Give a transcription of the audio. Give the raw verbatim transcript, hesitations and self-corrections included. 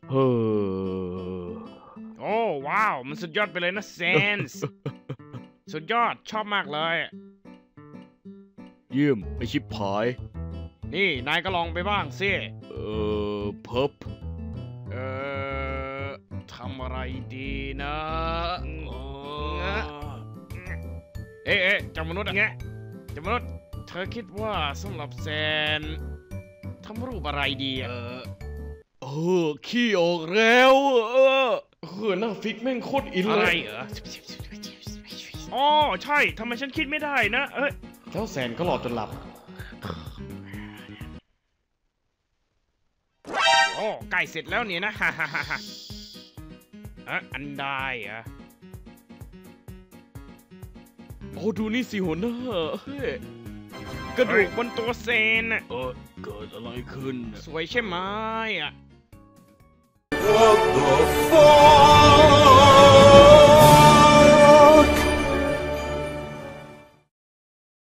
เฮ้อโอ้ว้าวมันสุดยอดไปเลยนะเซนส์สุดยอดชอบมากเลยเยี่ยมไอชิบหายนี่นายก็ลองไปบ้างสิเออเพิบเออทำอะไรดีนะเอ๊ะเอ๊ะจำมนุษย์อะเงี้ยจำมนุษย์เธอคิดว่าสำหรับแซนทำรูปอะไรดีอะเออขี้ออกแล้วเออเออหน้าฟิกแม่งโคตรอินเลยอะไรเหรออ๋อใช่ทำไมฉันคิดไม่ได้นะเอ้ยแล้วแซนก็หลอดจนหลับโอ้ใกล้เสร็จแล้วเนี่ยนะฮ่าฮ่าฮ่าฮ่าอะอันได้เหรอโอ้ดูนี่สิหัวหน้าเฮ้ยกระดูกบนตัวเซนน่ะเออเกิดอะไรขึ้นสวยใช่ไหมอ่ะ